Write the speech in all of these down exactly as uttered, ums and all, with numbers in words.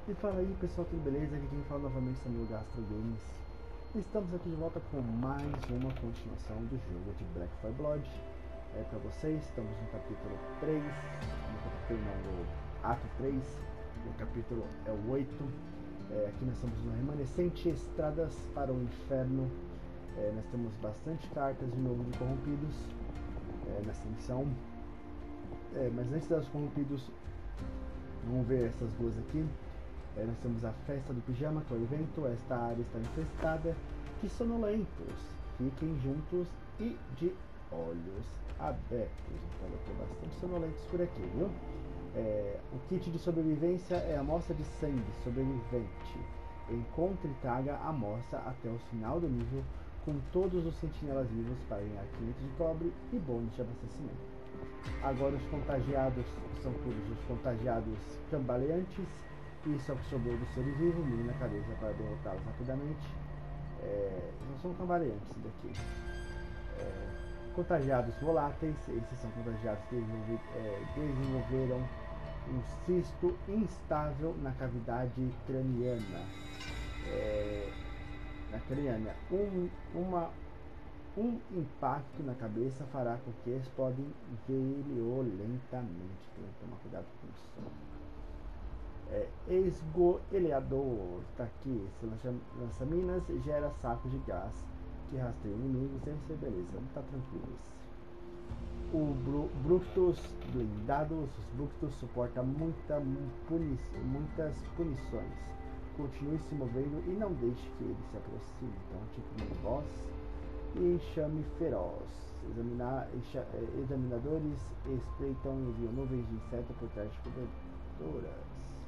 E fala aí pessoal, tudo beleza? Aqui quem fala novamente é o Gastro Games. Estamos aqui de volta com mais uma continuação do jogo de Black Fire Blood. É pra vocês, estamos no capítulo três, no capítulo não, no ato três, o capítulo é o oito. É, aqui nós estamos no remanescente Estradas para o Inferno. É, nós temos bastante cartas de novo de corrompidos é, nessa missão. É, mas antes das corrompidos, vamos ver essas duas aqui. É, nós temos a festa do pijama, que é o evento. Esta área está infestada. Que sonolentos, fiquem juntos e de olhos abertos. Então vai ter bastante sonolentos por aqui, viu? É, o kit de sobrevivência é a amostra de sangue sobrevivente. Encontre e traga a amostra até o final do nível com todos os sentinelas vivos para ganhar quinhentos de cobre e bônus de abastecimento. Agora os contagiados são todos os contagiados cambaleantes. Isso é o que sobrou do ser vivo, mire na cabeça para derrotá-los rapidamente. É, não são cambaleantes daqui. É, contagiados voláteis, esses são contagiados que desenvolver, é, desenvolveram um cisto instável na cavidade craniana. É, na craniana. Um, uma, um impacto na cabeça fará com que eles podem violentamente. Então tomar cuidado com isso. É, esgoeleador, tá aqui, esse lança-minas gera sacos de gás que rastreiam inimigos, deve ser beleza, não tá tranquilo isso. O Bru Brutus blindados, os Brutus suportam muita puni muitas punições, continue se movendo e não deixe que ele se aproxime, então tipo de voz e enxame feroz. Examinar, enxa, examinadores espreitam e enviam nuvens de inseto por trás de cobertoras.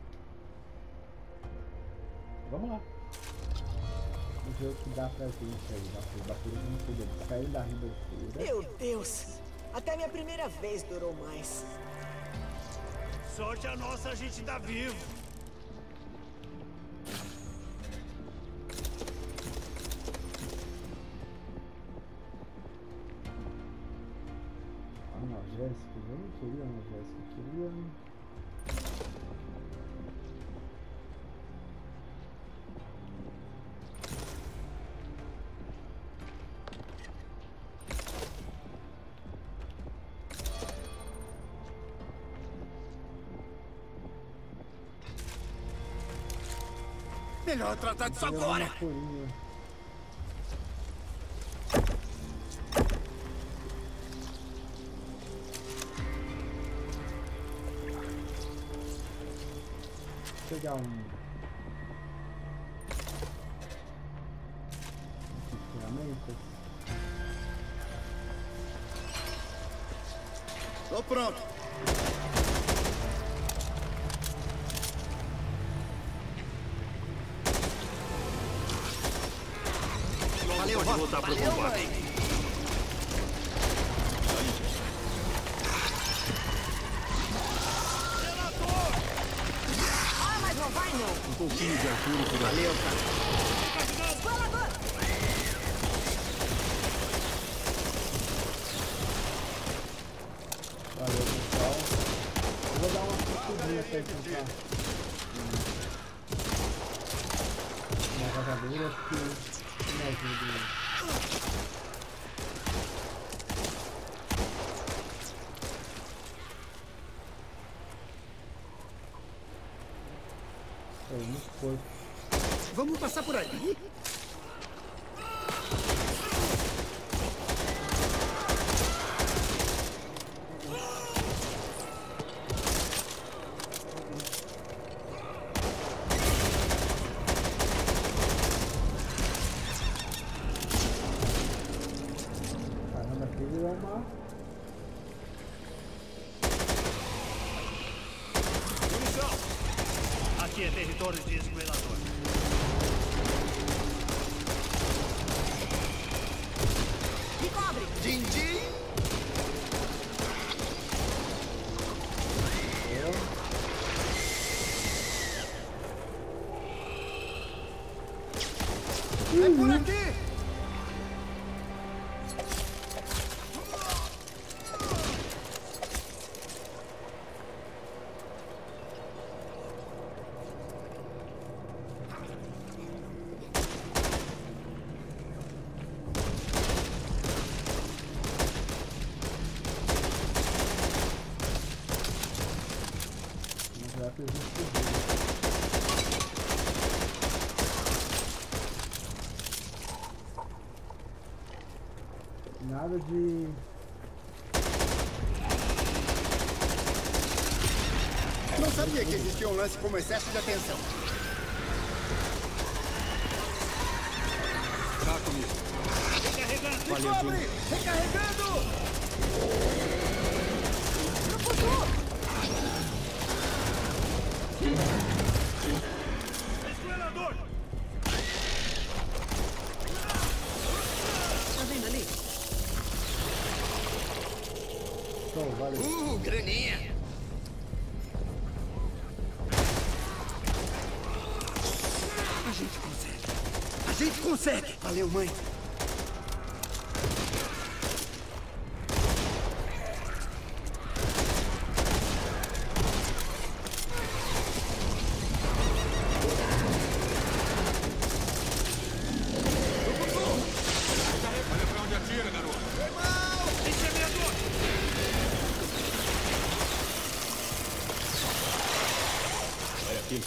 Vamos lá. Vamos ver o que dá pra gente aí. Nossa, os bateram muito tudo. Eles saíram da ribanceira. Meu Deus! Até minha primeira vez durou mais. Sorte a nossa, a gente tá vivo. Analgésicos, eu não queria analgésico, eu queria... Melhor tratar disso agora! Vou pegar um... ferramentas. Tô pronto! Valeu, pode voltar pro combate. Ah, mas não vai não! Um pouquinho de ajuda por ali. Valeu, cara. Escolador! Valeu, pessoal. Eu vou dar uma sacudinha pra encontrar uma caçadora que me ajuda. É muito forte. Vamos passar por aí? Caramba, aquele é uma... Munição! Aqui é território de esgoelador. Me cobre! Din-din! É por aqui! nada de... Não sabia que existia um lance como excesso de atenção. Tá comigo. Recarregando. Valeu, Júnior. Recarregando! Não passou! Esgoelador! Tá vendo ali? Show, valeu. Uh, graninha! A gente consegue. A gente consegue! Valeu, mãe. Olha pra onde atira, garoto. Incendiador! Olha aqui.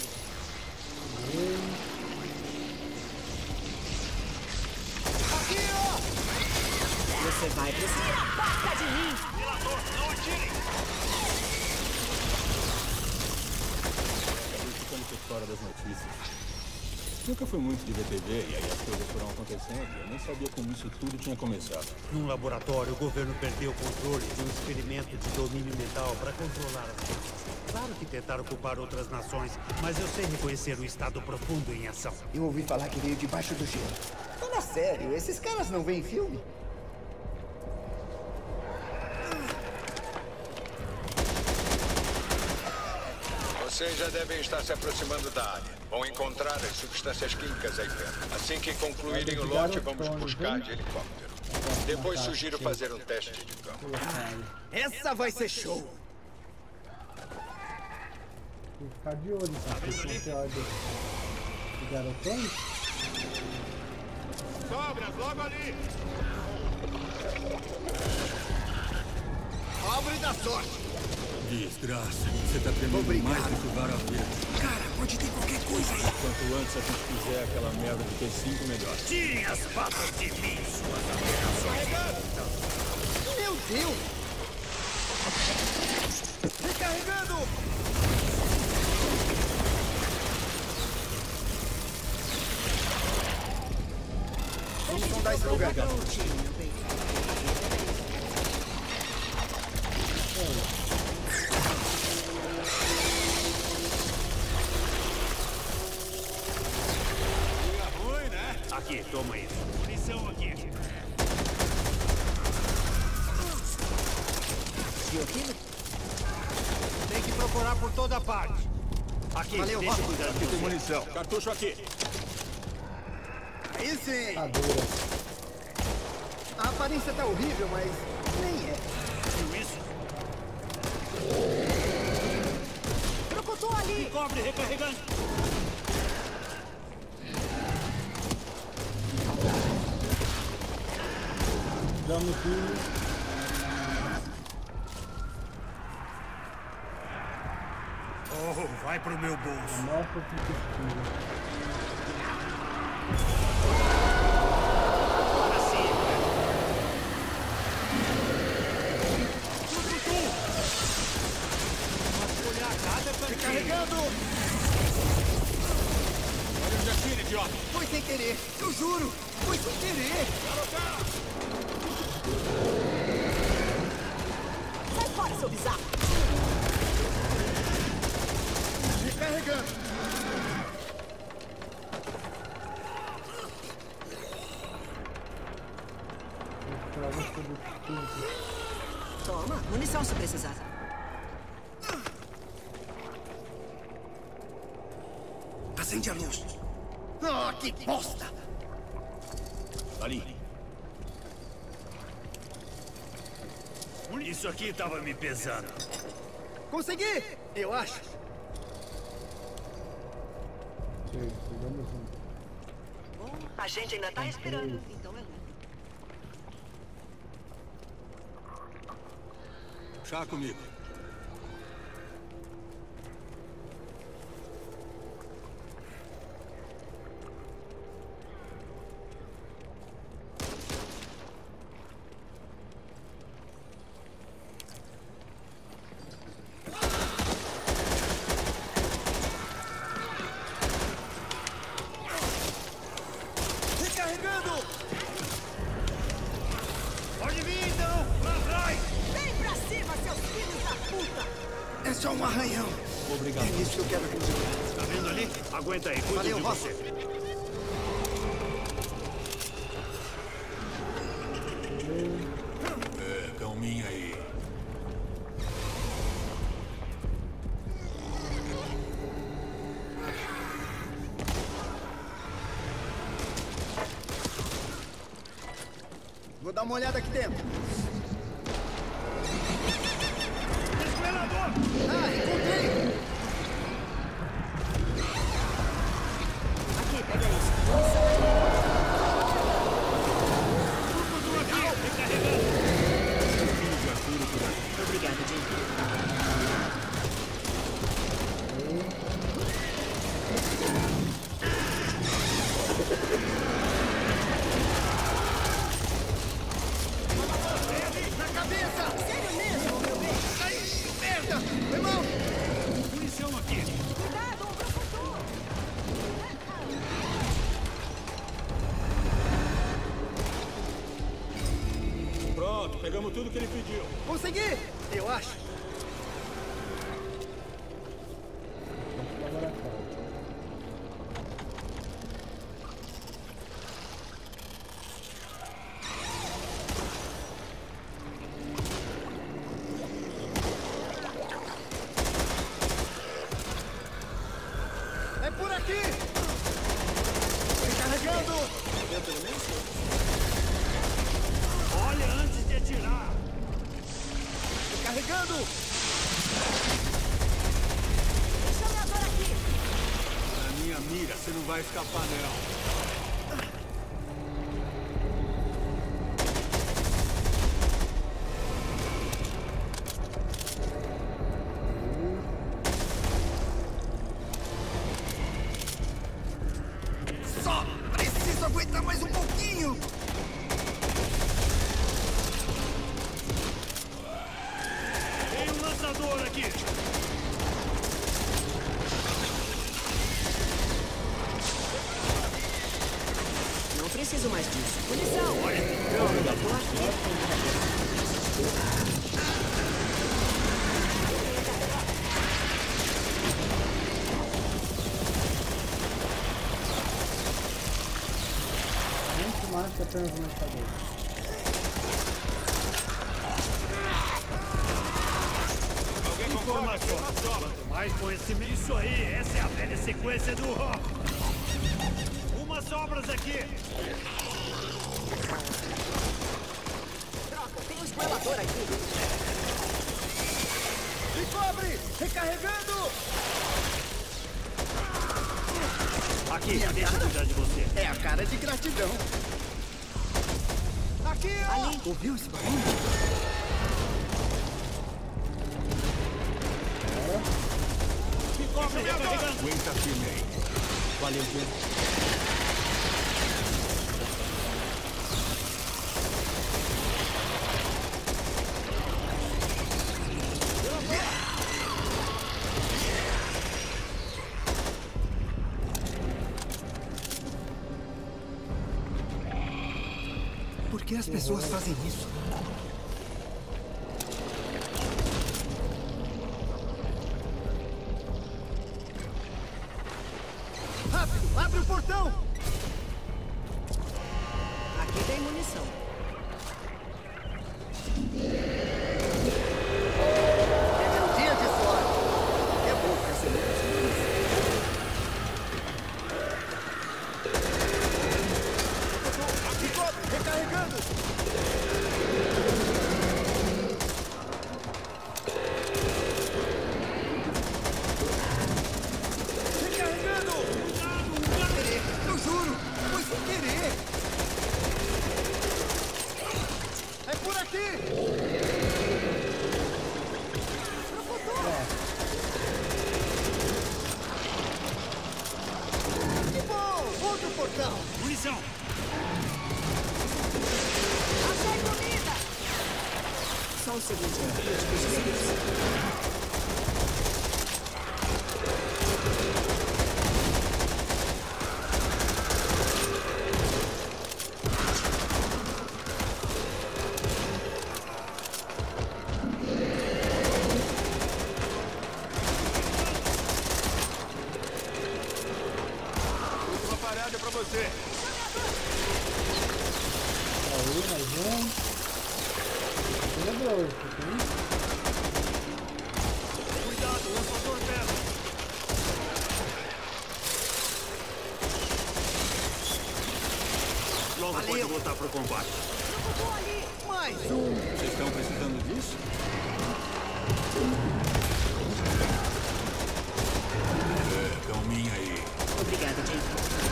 Você vai precisar. Basta de mim! Zelador, não atirem! Acabei ficando por fora das notícias. Nunca fui muito de ver T V e aí as coisas foram acontecendo e eu nem sabia como isso tudo tinha começado. Num laboratório, o governo perdeu o controle de um experimento de domínio mental para controlar as pessoas. Claro que tentaram culpar outras nações, mas eu sei reconhecer o estado profundo em ação. Eu ouvi falar que veio debaixo do gelo. Fala sério, esses caras não veem filme? Vocês já devem estar se aproximando da área. Vão encontrar as substâncias químicas aí perto. Assim que concluírem o lote, vamos buscar de helicóptero. Depois sugiro fazer um teste de campo. Essa vai ser show! Tem que ficar de olho, tá? Porque você olha de garotões. Sobras, logo ali! Pobre da sorte! Desgraça, você tá tremendo Obrigado. mais do que vara verde. Cara, pode ter qualquer coisa aí. Quanto antes a gente fizer aquela merda de T cinco, melhor. Tirem as patas de mim, suas aberrações! Meu Deus! Recarregando! Vamos sondar esse lugar. Ruim, né? Aqui, toma isso. Munição aqui. Bioquímico? Tem que procurar por toda parte. Aqui, Valeu, deixa eu Rob. cuidar de Tem você. munição. Cartucho aqui. Aí sim! Tá dura. A aparência tá horrível, mas nem é. Viu isso? Procurou ali! Cobre recarregando. Damos tudo. Oh, vai pro meu bolso. Mostra o que precisa. Assim. Olhar cada cantinho. Recarregando! Olha onde atira, idiota. Foi sem querer, eu juro! Foi sem querer! Sai fora, seu bizarro! Recarregando! Pra você do tudo. Toma, munição se precisar. Acende a luz! Ah, que bosta! Ali. Isso aqui tava me pesando. Consegui! Eu acho! Chega, chegamos junto. Bom, a gente ainda tá esperando. Então é lucro. Chá comigo. que eu quero resolver. Tá vendo ali? Aguenta aí, cuido Valeu, de Ross. você. É, calminha aí. Vou dar uma olhada aqui dentro. Desvelador! Ah, encontrei! Aqui, pega isso. Tudo aqui! Recarregando! Obrigada, Jim. Na cabeça! Sério mesmo, meu bem? Ai, merda! Foi mal! Munição aqui! Cuidado, um professor! Pronto, pegamos tudo que ele pediu. Consegui! Eu acho. Laboratório. É por aqui! Recarregando! Eu pelo menos sei. Olha antes de atirar! Recarregando! Deixa eu agora aqui. Na minha mira, você não vai escapar, não. Só preciso aguentar mais um pouquinho! Tem um lançador aqui! Não preciso mais disso. Munição! Olha, eu tô aqui. Muito mais que apenas um lançador. Informação! Quanto mais conhecimento... Isso aí! Essa é a velha sequência do rock! Umas sobras aqui! Troca, tem um escoelador aqui. Me cobre! Recarregando! Aqui, deixa eu cuidar de você. É a cara de gratidão. Aqui, ó! Ali. Ouviu esse barulho? Me cobre, recarregando! Aguenta firme aí. Valeu, Jim. Por que as pessoas fazem isso? Rápido, abre o portão! Aqui tem munição. É meu dia de sorte. É bom ficar seguro. Me cobre, recarregando! Recarregando! Sem querer, eu juro! Foi sem querer! É por aqui! Que bom! Outro portão! Munição! Achei comida! Só um segundinho. Eu te preciso disso. você. Aí, mais um. Lembrou isso aqui. Cuidado, lançador perto. Logo Valeu. pode voltar pro combate. Mais um. Vocês estão precisando disso? É, calminha aí. Obrigada, Jake.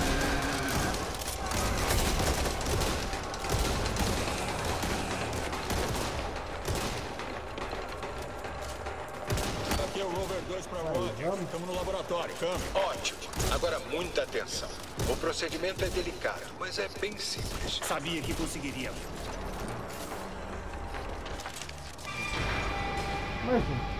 Aqui é o Rover dois para Roger. Estamos no laboratório. Câmbio. Ótimo. Agora muita atenção. O procedimento é delicado, mas é bem simples. Sabia que conseguiria. Mais um.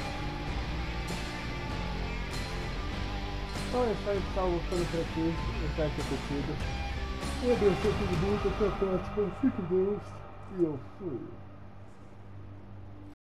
Então é isso aí, pessoal. Gostando por aqui. Espero ter curtido. Eu agradeço a todo mundo. Até a próxima. Fique com Deus. E eu fui.